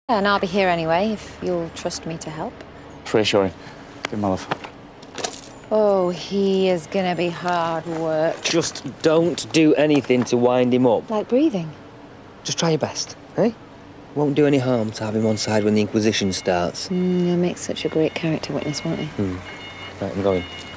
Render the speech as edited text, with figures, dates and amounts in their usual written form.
And I'll be here anyway, if you'll trust me to help. Reassuring. Give my love. Oh, he is gonna be hard work. Just don't do anything to wind him up. Like breathing. Just try your best, eh? Won't do any harm to have him on side when the Inquisition starts. He'll make such a great character witness, won't he? Right, I'm going.